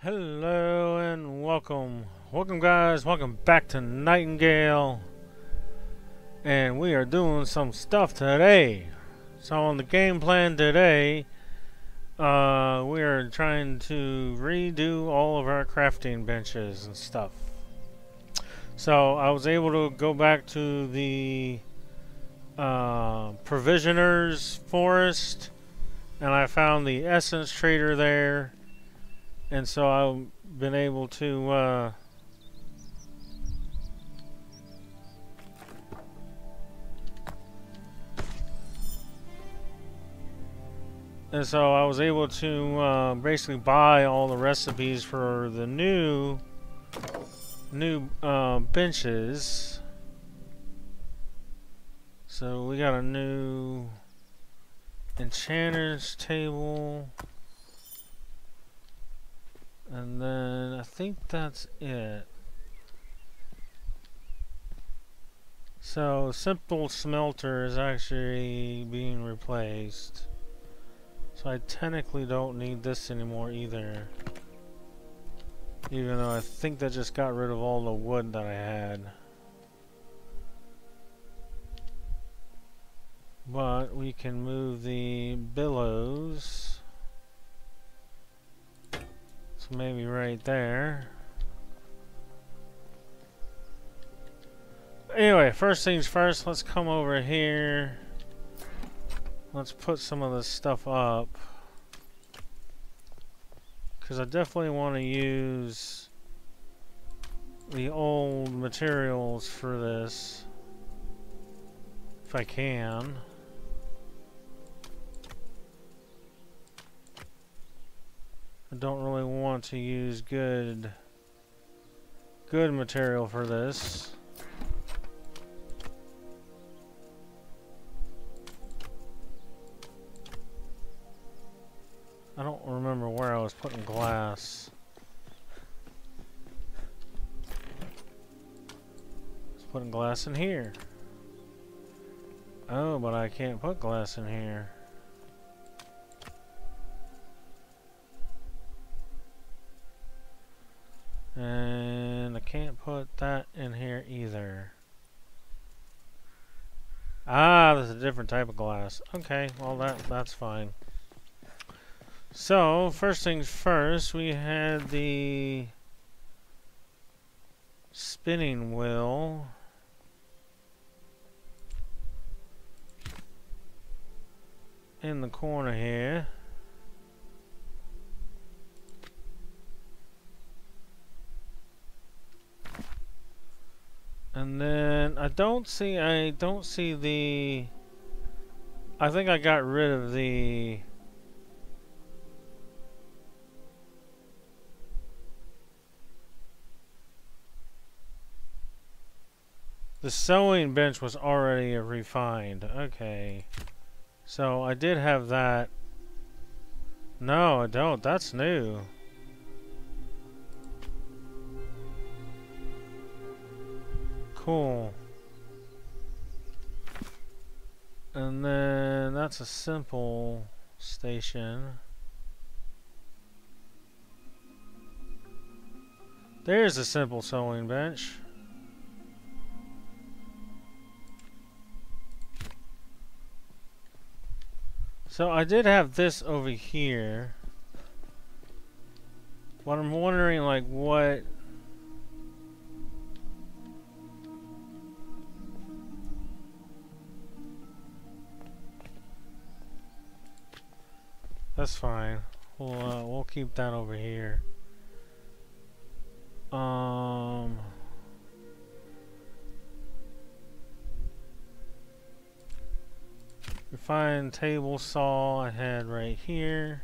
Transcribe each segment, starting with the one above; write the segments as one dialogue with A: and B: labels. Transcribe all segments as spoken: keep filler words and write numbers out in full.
A: Hello and welcome. Welcome guys, welcome back to Nightingale. And we are doing some stuff today. So on the game plan today, uh, we are trying to redo all of our crafting benches and stuff. So I was able to go back to the uh, Provisioners Forest, and I found the Essence Trader there. And so I've been able to uh, and so I was able to uh, basically buy all the recipes for the new new uh, benches. So we got a new enchanter's table. And then I think that's it. So simple smelter is actually being replaced. So I technically don't need this anymore either. Even though I think that just got rid of all the wood that I had. But we can move the billows. So maybe right there. Anyway, first things first, let's come over here. Let's put some of this stuff up. Because I definitely want to use the old materials for this. If I can. I don't really want to use good good material for this. I don't remember where I was putting glass. I was putting glass in here. Oh, but I can't put glass in here. And I can't put that in here either. Ah, that's a different type of glass. Okay, well that that's fine. So, first things first, we had the spinning wheel. In the corner here. And then I don't see I don't see the I think I got rid of the the sewing bench was already refined. Okay. So I did have that. No, I don't. That's new. Cool. And then that's a simple station. There's a simple sewing bench. So I did have this over here. But I'm wondering like what That's fine. We'll uh, we'll keep that over here. Um. Refined table saw I had right here.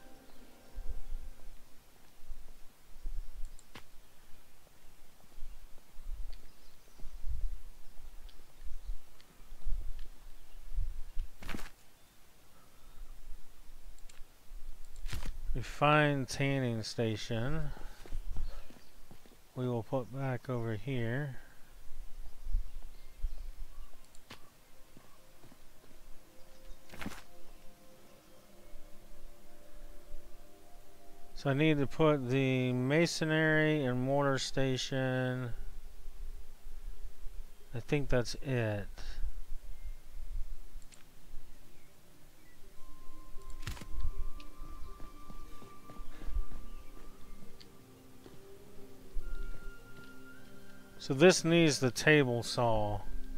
A: Refined tanning station. We will put back over here. So I need to put the masonry and mortar station. I think that's it. So this needs the table saw.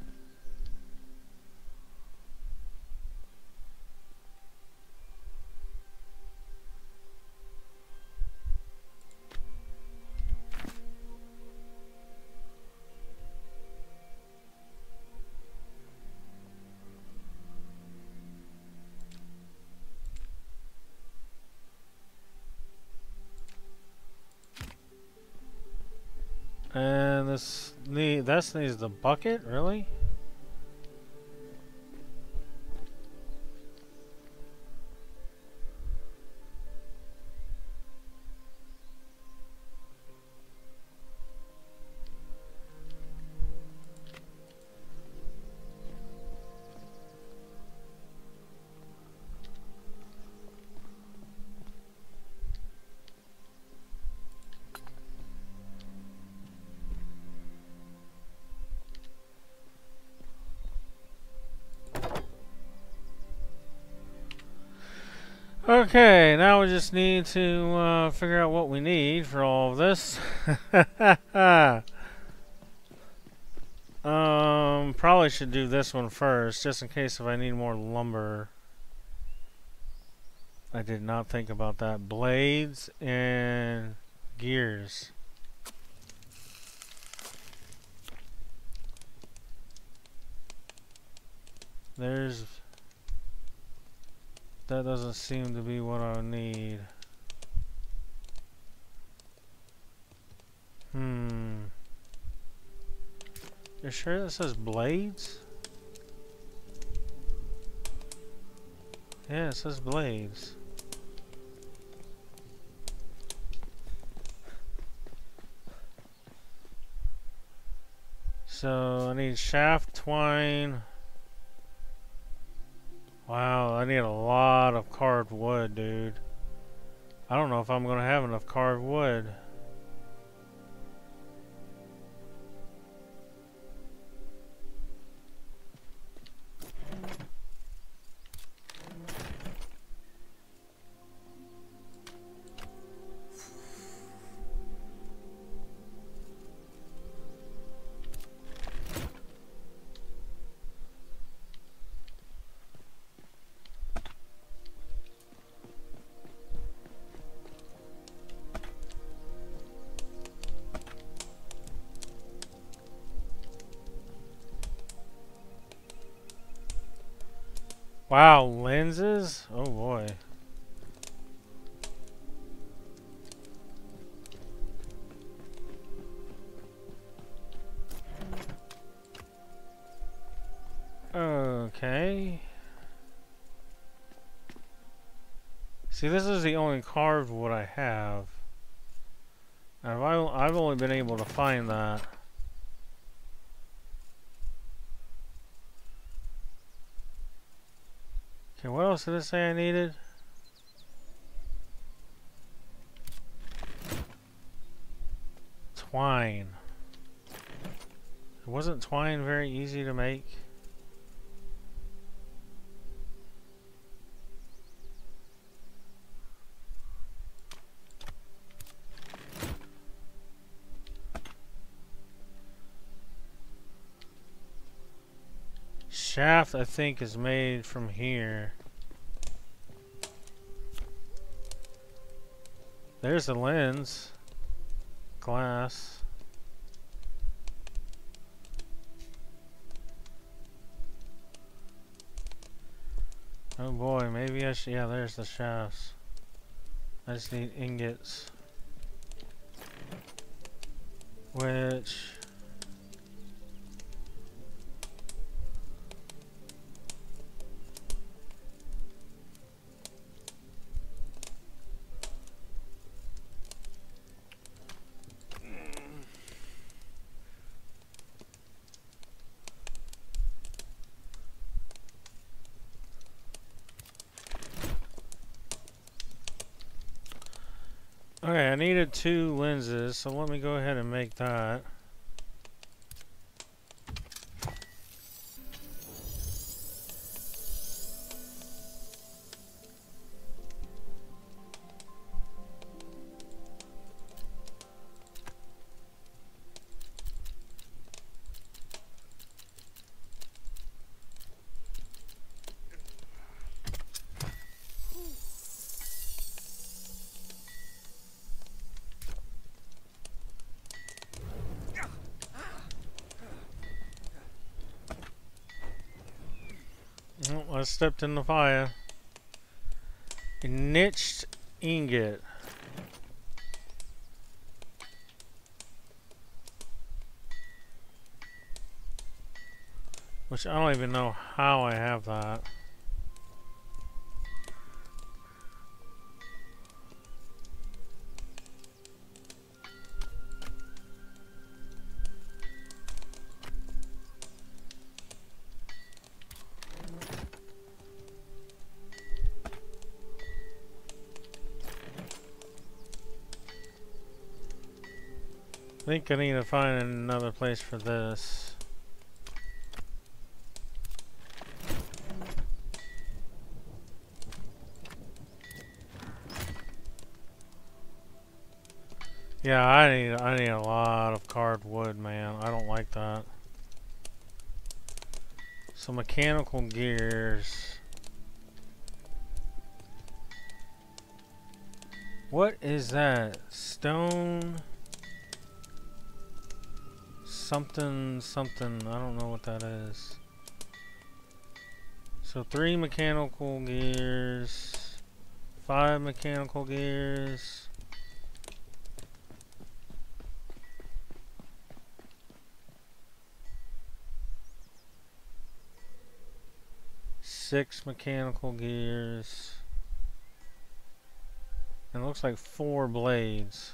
A: And this need that needs the bucket, really? Okay, now we just need to uh, figure out what we need for all of this. um, probably should do this one first, just in case if I need more lumber. I did not think about that. Blades and gears. There's... That doesn't seem to be what I need. Hmm. You sure that says blades? Yeah, it says blades. So I need shaft, twine. Wow, I need a lot of carved wood, dude. I don't know if I'm gonna have enough carved wood. Wow, lenses? Oh boy. Okay. See, this is the only carved wood I have. I've, I've only been able to find that. Okay, what else did it say I needed? Twine. Wasn't twine very easy to make? Shaft, I think, is made from here. There's the lens. Glass. Oh boy, maybe I should... Yeah, there's the shafts. I just need ingots. Which... Okay, I needed two lenses, so let me go ahead and make that. Oh, I stepped in the fire. A niched ingot. Which I don't even know how I have that. I think I need to find another place for this. Yeah, I need I need a lot of carved wood, man. I don't like that. So mechanical gears. What is that? Stone something something. I don't know what that is. So three mechanical gears, five mechanical gears. Six mechanical gears. And it looks like four blades.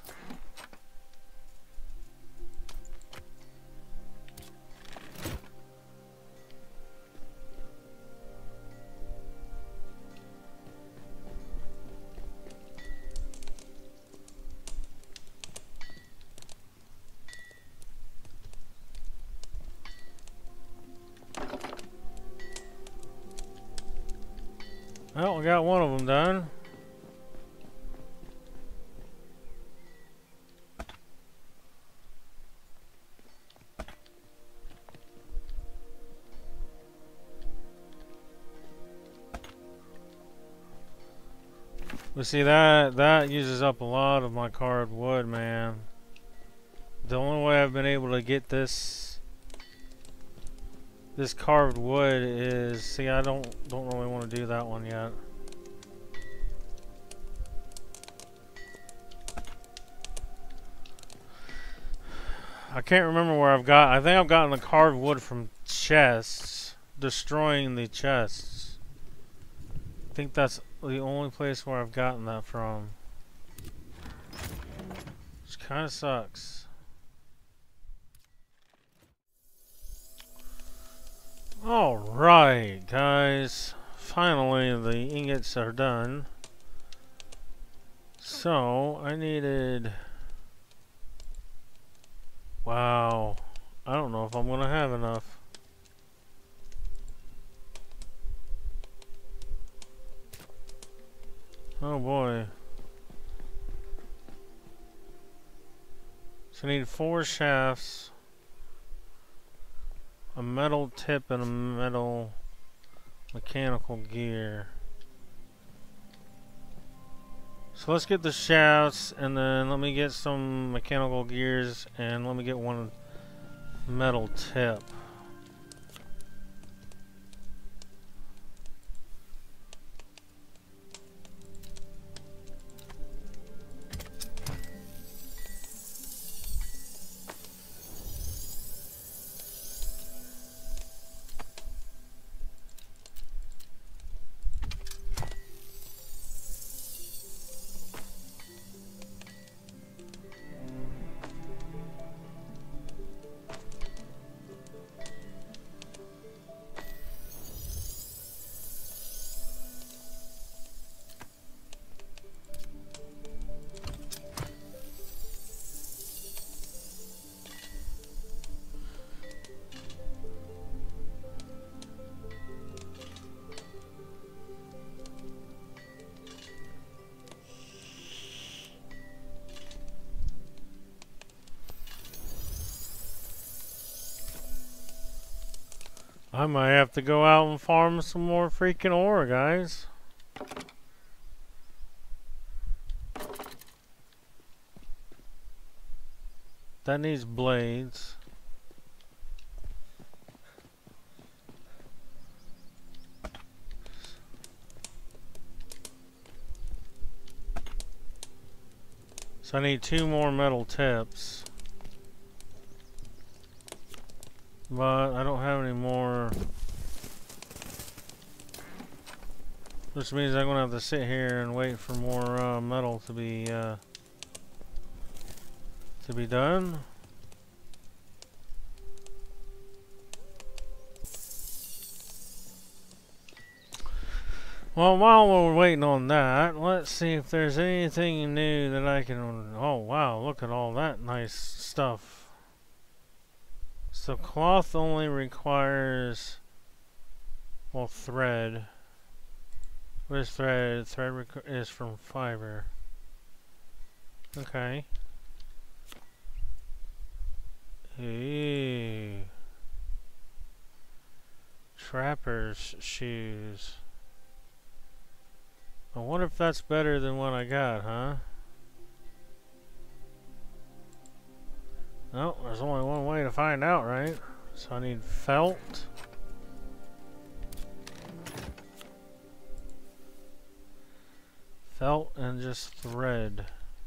A: Well, we got one of them done. But see, that that uses up a lot of my carved wood, man. The only way I've been able to get this this carved wood is, see, I don't don't really want to do that one yet. I can't remember where I've got. I think I've gotten the carved wood from chests, destroying the chests. I think that's the only place where I've gotten that from. Which kind of sucks. Alright, guys. Finally, the ingots are done. So, I needed... Wow. I don't know if I'm going to have enough. Oh boy. So I need four shafts, a metal tip, and a metal mechanical gear. So let's get the shafts, and then let me get some mechanical gears, and let me get one metal tip. I might have to go out and farm some more freaking ore, guys. That needs blades. So I need two more metal tips. But I don't have any more. Which means I'm gonna have to sit here and wait for more uh, metal to be uh, to be done. Well, while we're waiting on that, let's see if there's anything new that I can... Oh, wow, look at all that nice stuff. So cloth only requires... Well, thread. What is thread? Thread is from fiber. Okay. Ooh. Trapper's shoes. I wonder if that's better than what I got, huh? No, there's only one way to find out, right? So I need felt. Felt and just thread.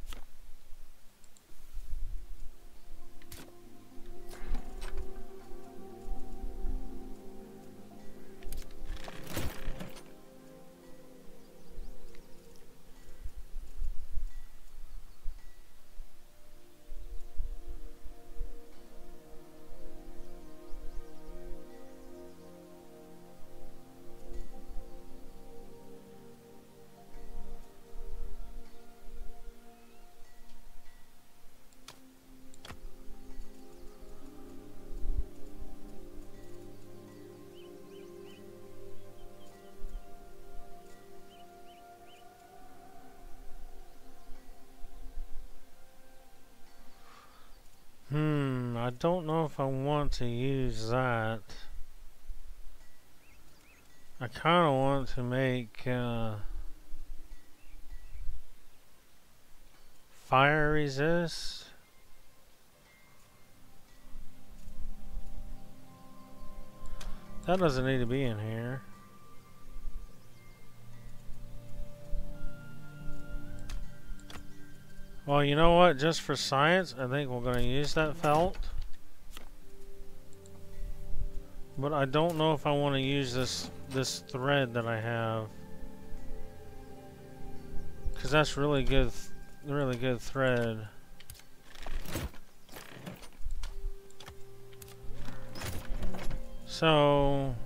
A: Hmm, I don't know if I want to use that. I kind of want to make uh, fire resist. That doesn't need to be in here. Well, you know what? Just for science, I think we're going to use that felt. But I don't know if I want to use this this thread that I have, because that's really good, really good thread. So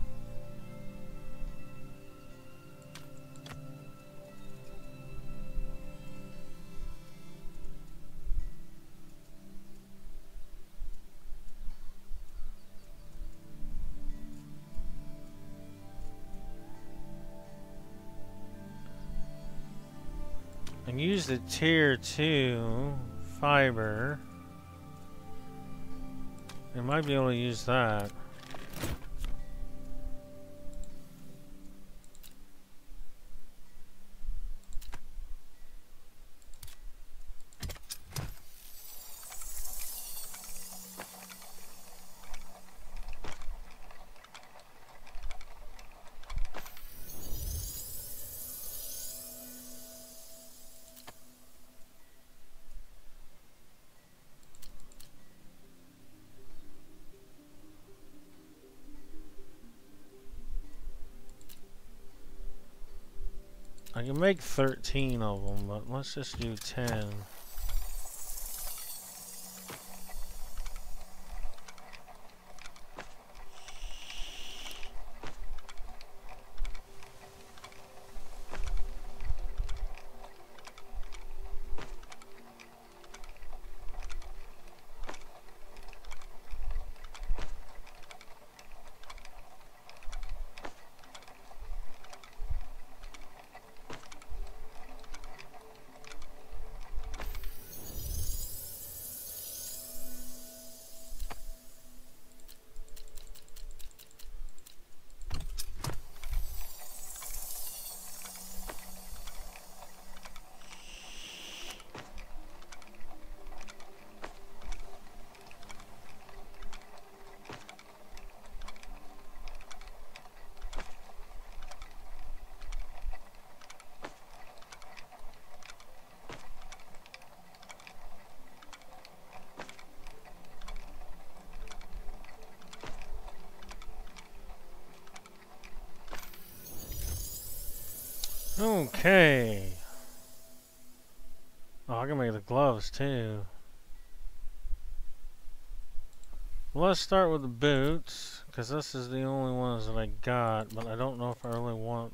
A: and use the tier two fiber. I might be able to use that. I can make thirteen of them, but let's just do ten. Okay. Oh, I can make the gloves too. Let's start with the boots, because this is the only ones that I got, but I don't know if I really want...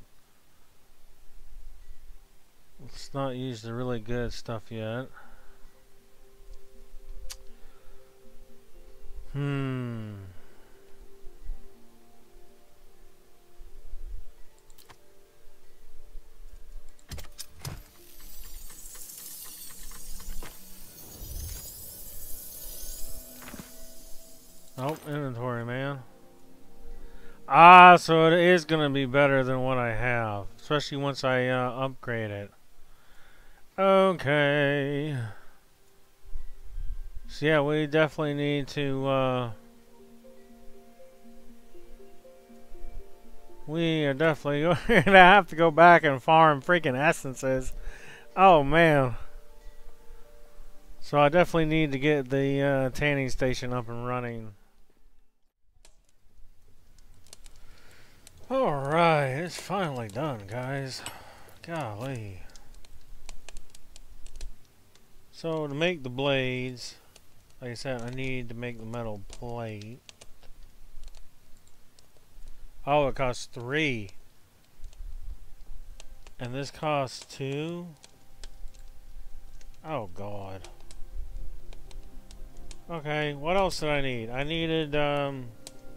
A: Let's not use the really good stuff yet. Hmm... Oh, inventory, man. Ah, so it is going to be better than what I have. Especially once I uh, upgrade it. Okay. So yeah, we definitely need to... Uh, we are definitely going to have to go back and farm freaking essences. Oh, man. So I definitely need to get the uh, tanning station up and running. Alright, it's finally done, guys. Golly. So to make the blades, like I said, I need to make the metal plate. Oh, it costs three. And this costs two? Oh, God. Okay, what else did I need? I needed, um...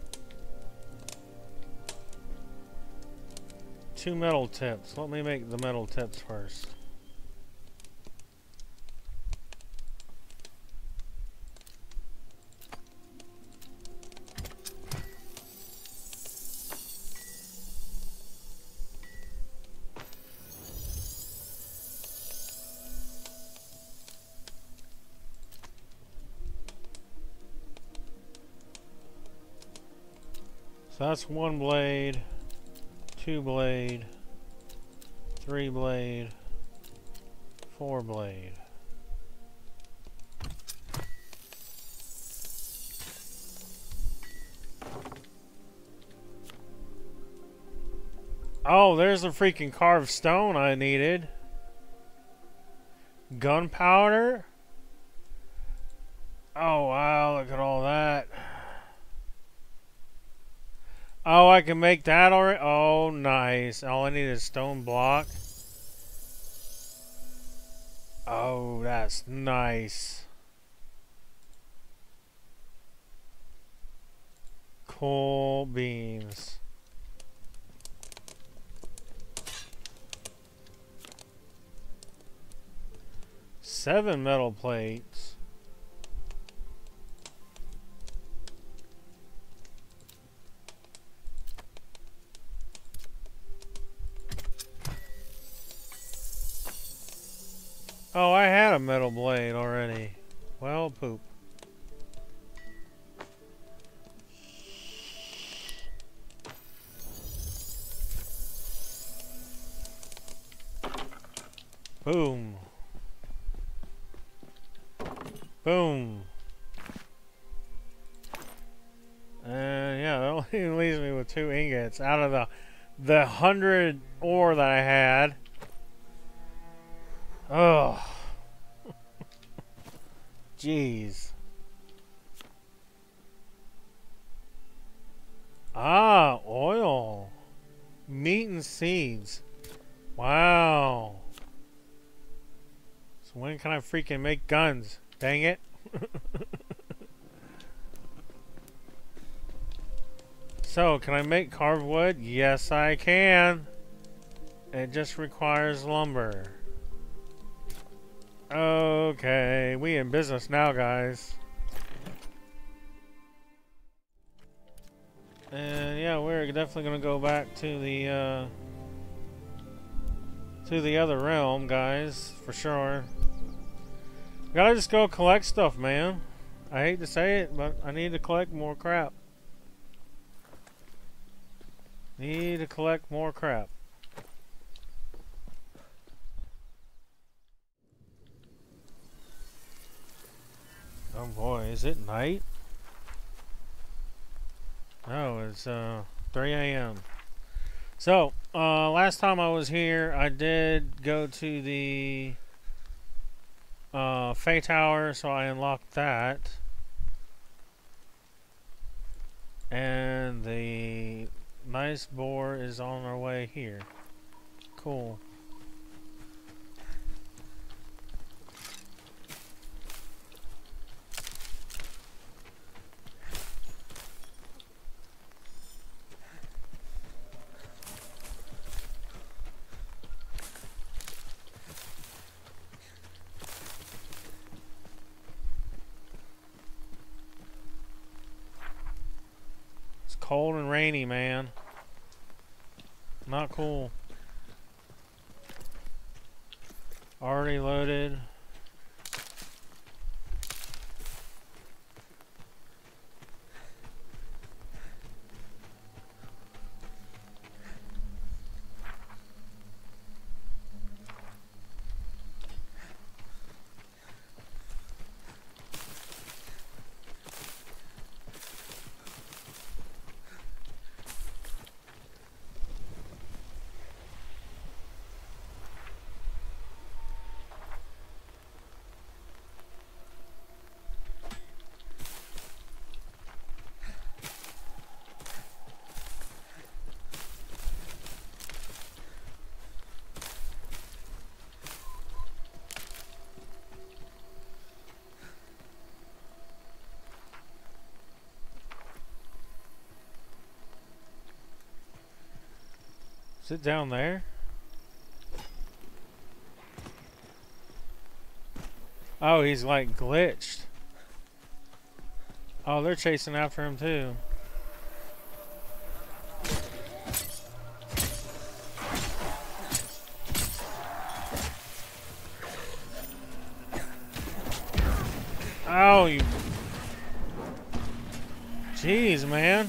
A: two metal tips. Let me make the metal tips first. So that's one blade. Two blade, three blade, four blade. Oh, there's the freaking carved stone I needed. Gunpowder? Oh wow, look at all that. Oh, I can make that already? Oh, nice. All I need is stone block. Oh, that's nice. Coal beams. Seven metal plates. Oh, I had a metal blade already. Well, poop. Boom. Boom. And yeah, that only leaves me with two ingots out of the the hundred ore that I had. Oh. Jeez. Ah, oil. Meat and seeds. Wow. So when can I freaking make guns? Dang it. So, can I make carved wood? Yes, I can. It just requires lumber. Okay, we in business now, guys. And yeah, we're definitely gonna go back to the uh, to the other realm, guys, for sure. Gotta just go collect stuff, man. I hate to say it, but I need to collect more crap. Need to collect more crap. Oh boy, is it night? Oh, it's uh three A M So, Uh, last time I was here, I did go to the uh, Fae Tower, so I unlocked that. And the nice boar is on our way here. Cool. Cold and rainy, man. Not cool. Already loaded. Is it down there? Oh, he's like glitched. Oh, they're chasing after him too. Oh, you... Jeez, man.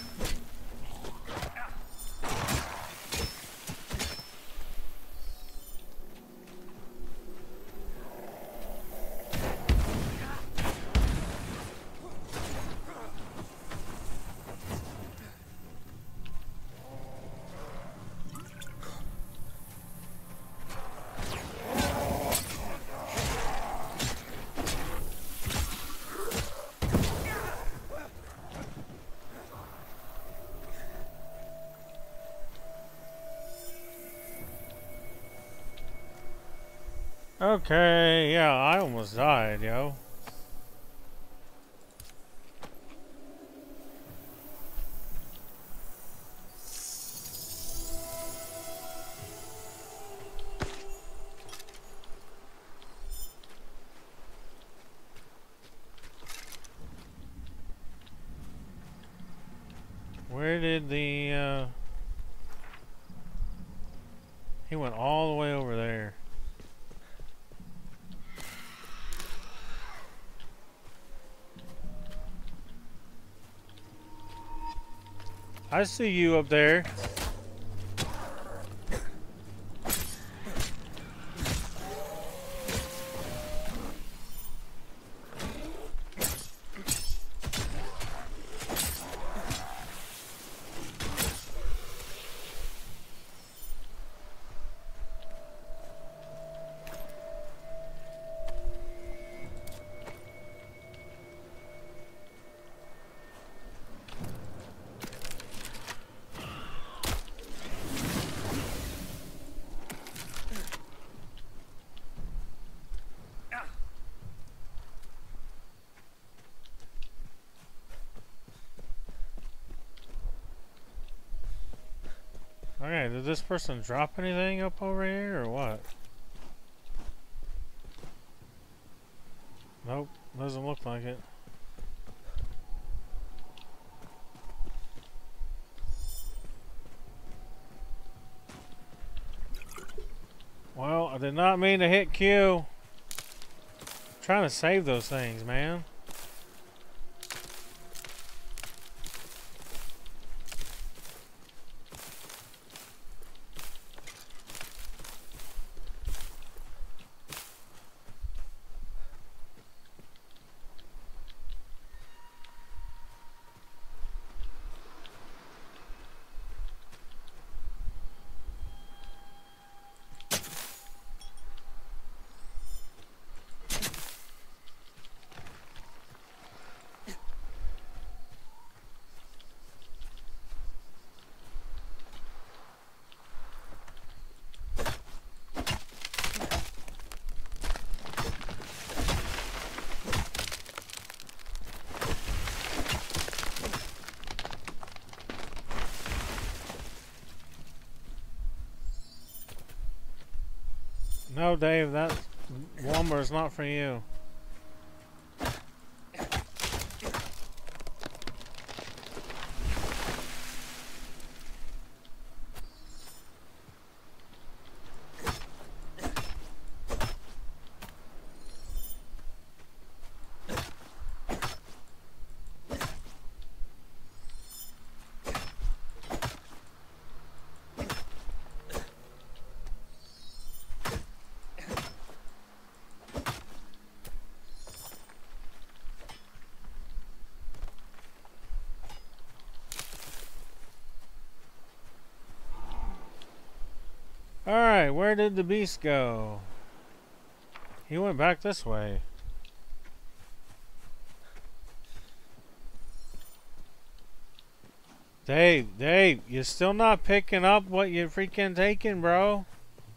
A: Okay, yeah, I almost died, yo. Where did the, uh... He went all the way over there. I see you up there. Okay, did this person drop anything up over here or what? Nope, doesn't look like it. Well, I did not mean to hit Q. I'm trying to save those things, man. No, Dave, that lumber is not for you. Alright, where did the beast go? He went back this way. Dave, Dave, you're still not picking up what you're freaking taking, bro.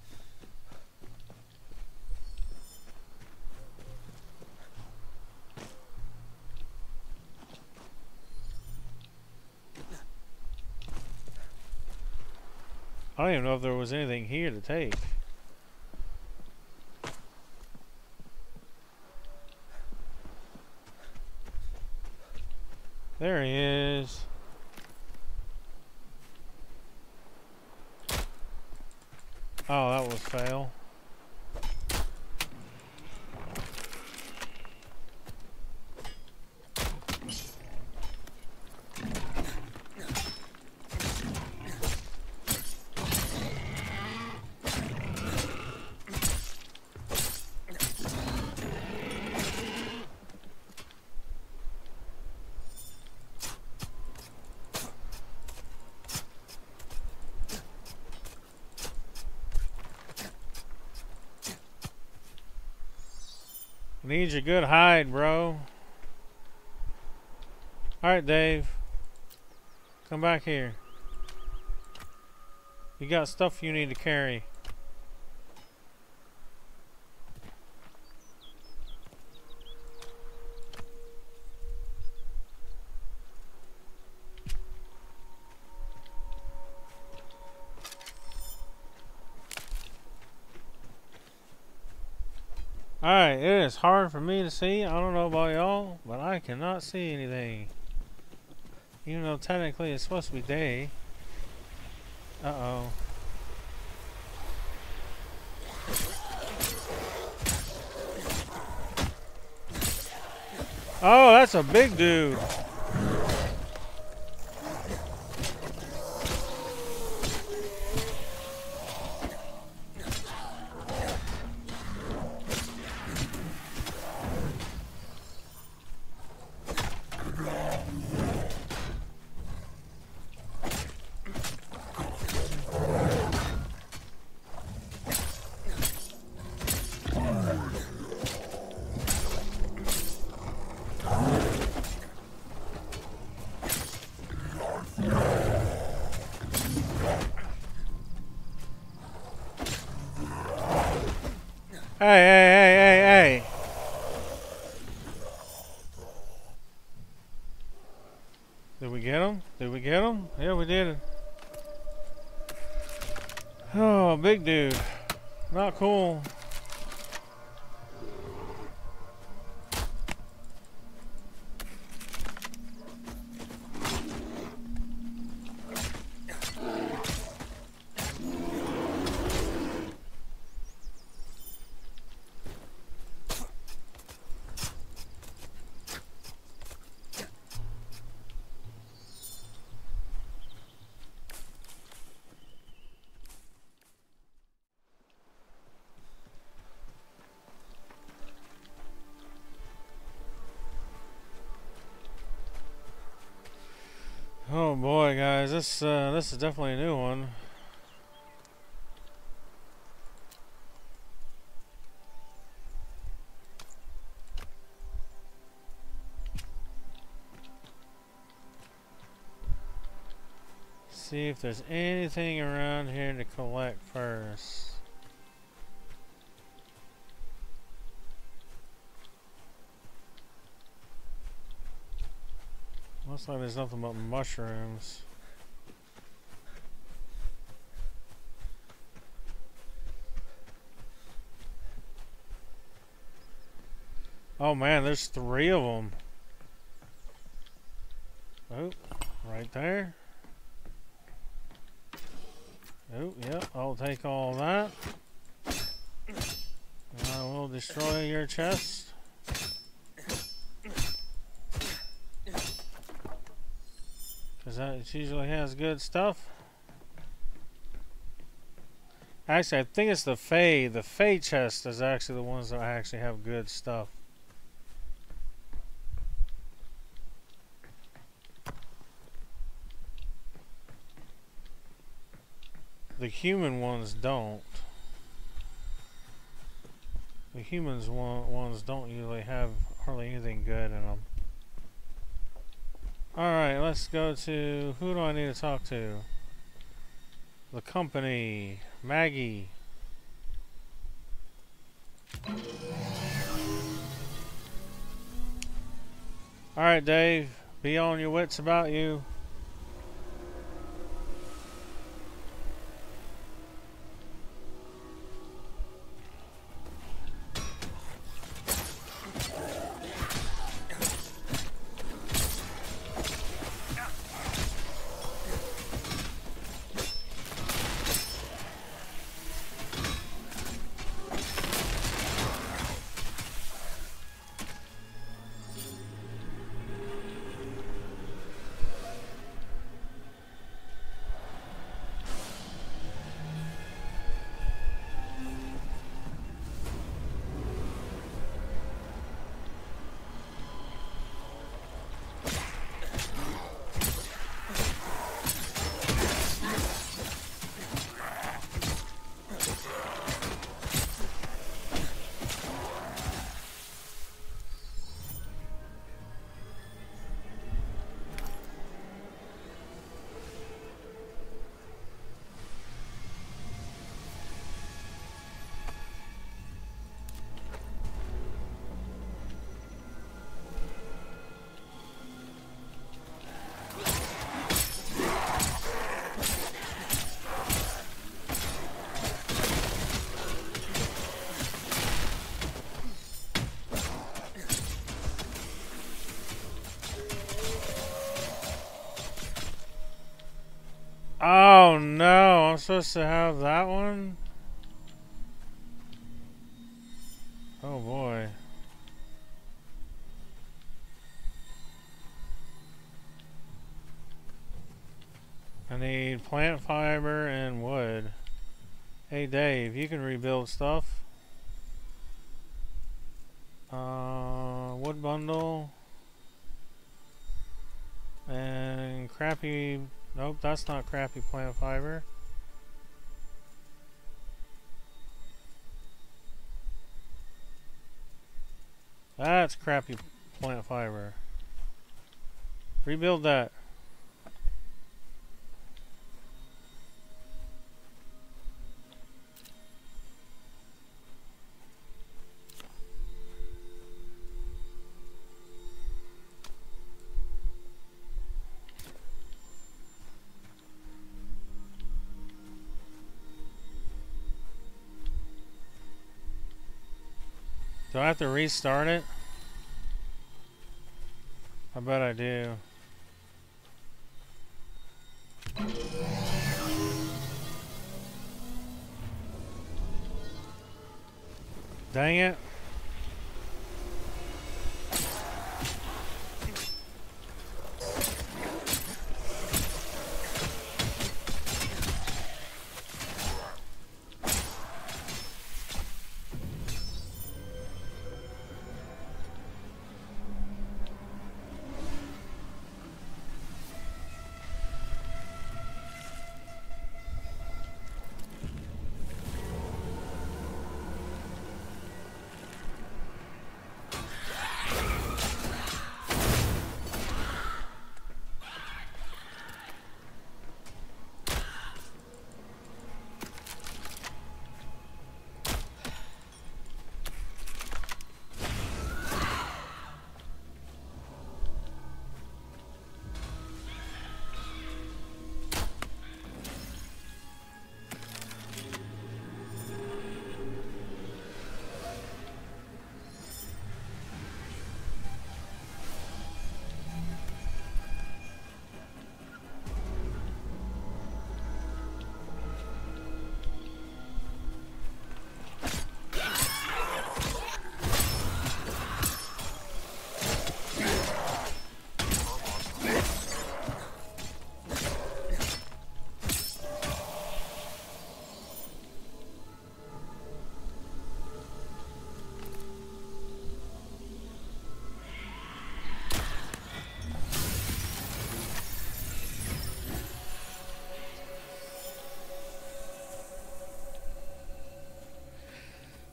A: I don't even know if there was anything here to take. There he is. Oh, that was fail. Needs a good hide, bro. Alright, Dave. Come back here. You got stuff you need to carry. Alright, it is hard for me to see. I don't know about y'all, but I cannot see anything. Even though technically it's supposed to be day. Uh-oh. Oh, that's a big dude. Hey, hey, hey, hey, hey. Did we get him? Did we get him? Yeah, we did it. Oh, big dude. Not cool. Oh boy, guys, this uh, this is definitely a new one. See if there's anything around here to collect first. Looks like there's nothing but mushrooms. Oh man, there's three of them. Oh, right there. Oh, yep, I'll take all that. I will destroy your chest. Because that usually has good stuff. Actually, I think it's the Fae. The Fae chest is actually the ones that actually have good stuff. The human ones don't. The humans one, ones don't usually have hardly anything good in them. Alright, let's go to... Who do I need to talk to? The company. Maggie. Alright, Dave. Be on your wits about you. Oh no, I'm supposed to have that one? Oh boy. I need plant fiber and wood. Hey Dave, you can rebuild stuff. Uh, wood bundle. And crappy... Nope, that's not crappy plant fiber. That's crappy plant fiber. Rebuild that. Do I have to restart it? I bet I do. Dang it.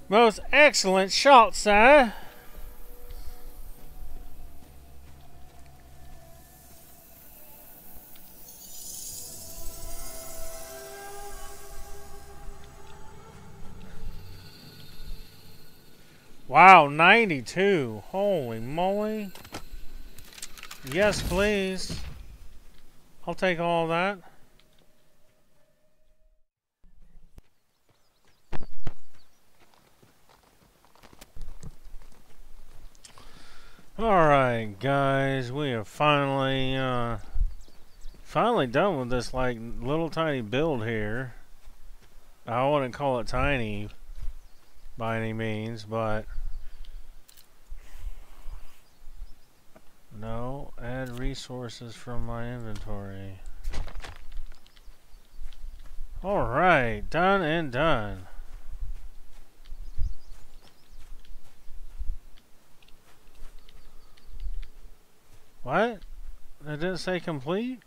A: Most excellent shot, sir. Wow, ninety-two. Holy moly. Yes, please. I'll take all that. Alright, guys. We are finally, uh, finally done with this, like, little tiny build here. I wouldn't call it tiny by any means, but... No, add resources from my inventory. Alright, done and done. What? It didn't say complete?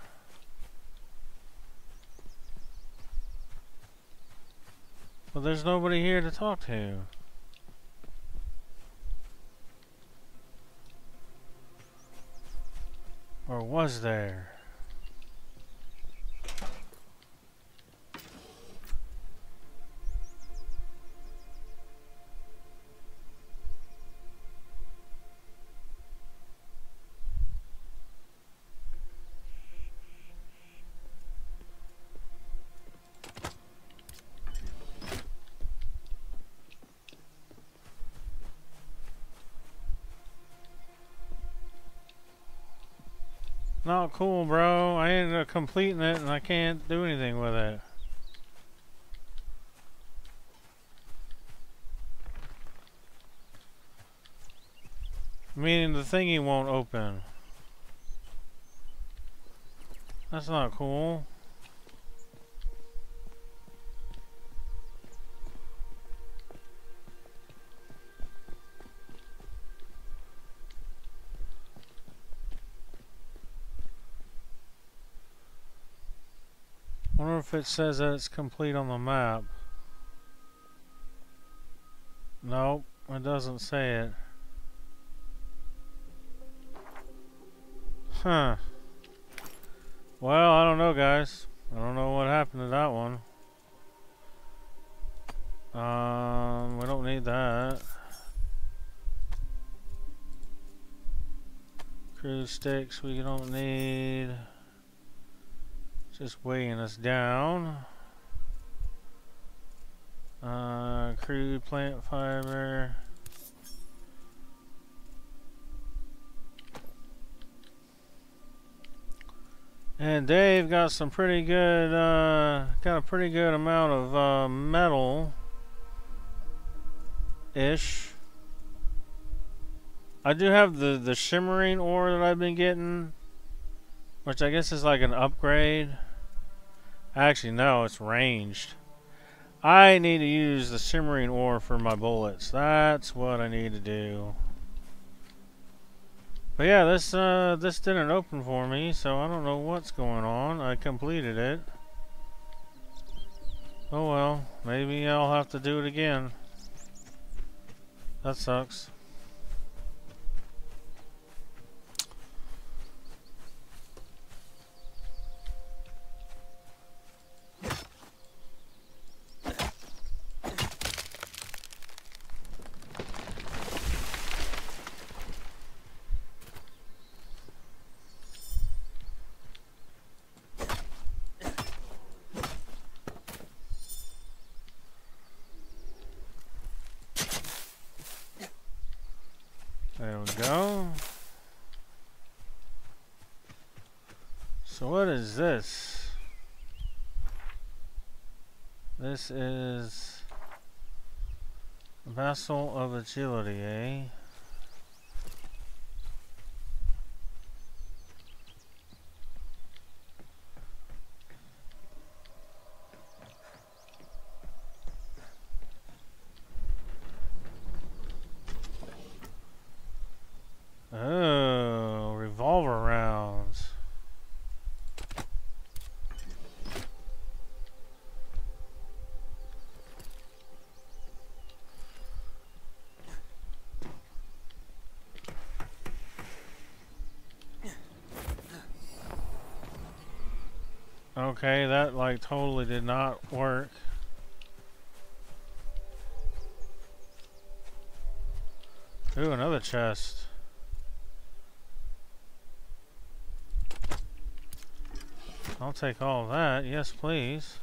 A: Well, there's nobody here to talk to. Or was there? Not cool, bro. I ended up completing it and I can't do anything with it. Meaning the thingy won't open. That's not cool. Wonder if it says that it's complete on the map. Nope, it doesn't say it. Huh. Well, I don't know, guys. I don't know what happened to that one. Um, we don't need that. Cruise sticks we don't need. Just weighing us down. Uh, crude plant fiber. And Dave got some pretty good, uh, got a pretty good amount of uh, metal-ish. I do have the, the shimmering ore that I've been getting, which I guess is like an upgrade. Actually, no, it's ranged. I need to use the shimmering ore for my bullets. That's what I need to do. But yeah, this uh, this didn't open for me, so I don't know what's going on. I completed it. Oh well, maybe I'll have to do it again. That sucks. There we go. So what is this? This is a vessel of agility, eh? Oh, revolver rounds. Okay, that like totally did not work. Ooh, another chest. I'll take all of that. Yes, please.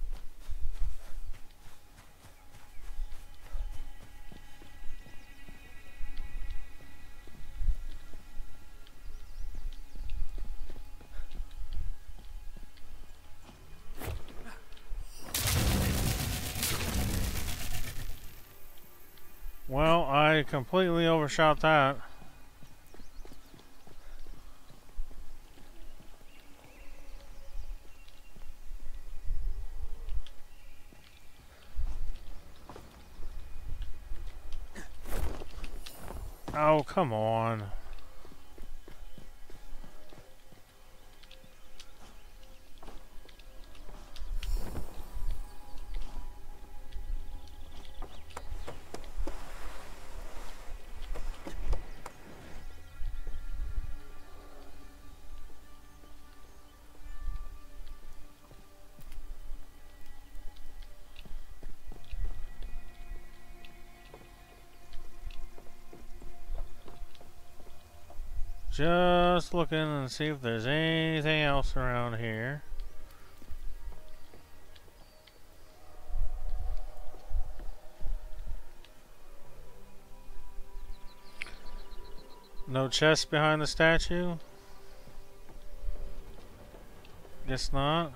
A: Well, I completely overshot that. Oh, come on. Just looking and see if there's anything else around here. No chest behind the statue? Guess not.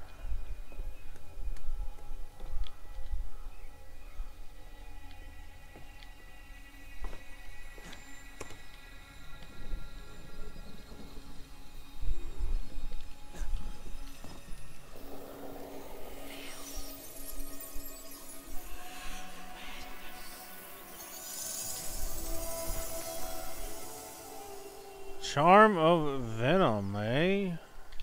A: Charm of Venom, eh?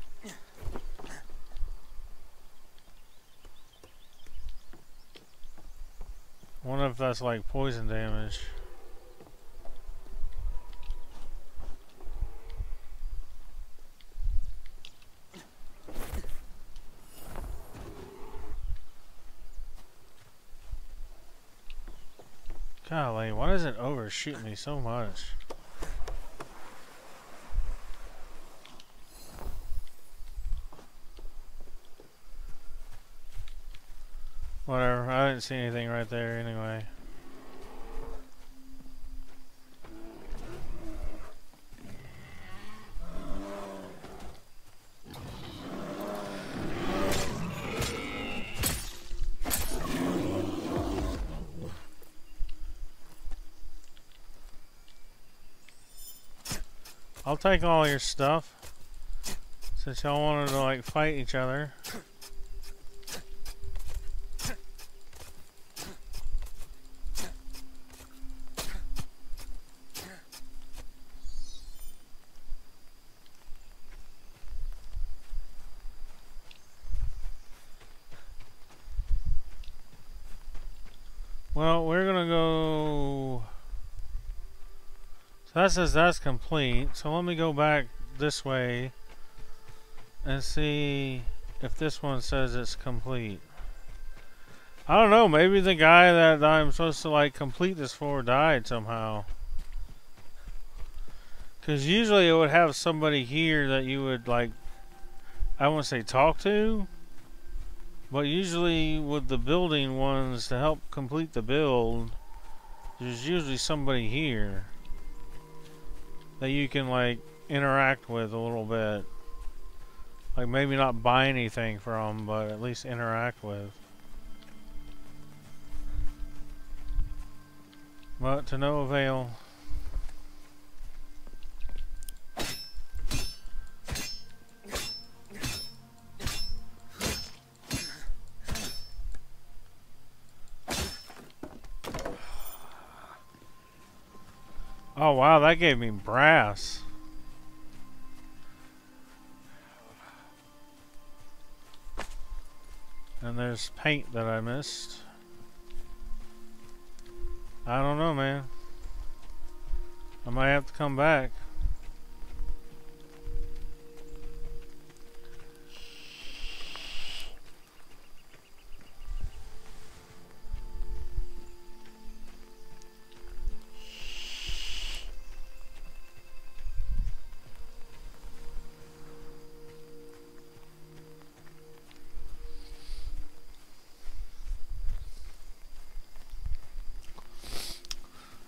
A: Wonder if that's like poison damage. Golly, why does it overshoot me so much? Whatever, I didn't see anything right there anyway. I'll take all your stuff, since y'all wanted to like fight each other. Well, we're gonna go. So that says that's complete. So let me go back this way and see if this one says it's complete. I don't know. Maybe the guy that I'm supposed to like complete this for died somehow. Because usually it would have somebody here that you would like, I won't say talk to, but usually with the building ones to help complete the build, there's usually somebody here that you can like interact with a little bit. Like maybe not buy anything from, but at least interact with. But to no avail. Oh wow, that gave me brass. And there's paint that I missed. I don't know, man. I might have to come back.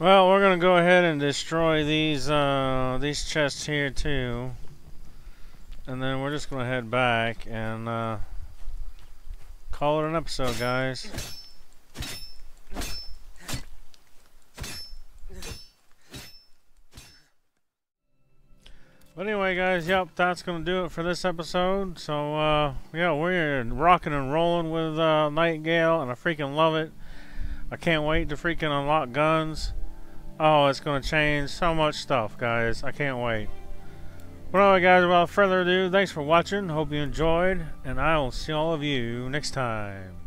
A: Well, we're gonna go ahead and destroy these uh, these chests here too, and then we're just gonna head back and uh, call it an episode, guys. But anyway, guys, yep, that's gonna do it for this episode. So uh, yeah, we're rocking and rolling with uh, Nightingale, and I freaking love it. I can't wait to freaking unlock guns. Oh, it's going to change so much stuff, guys. I can't wait. Well, anyway, guys, without further ado, thanks for watching. Hope you enjoyed, and I will see all of you next time.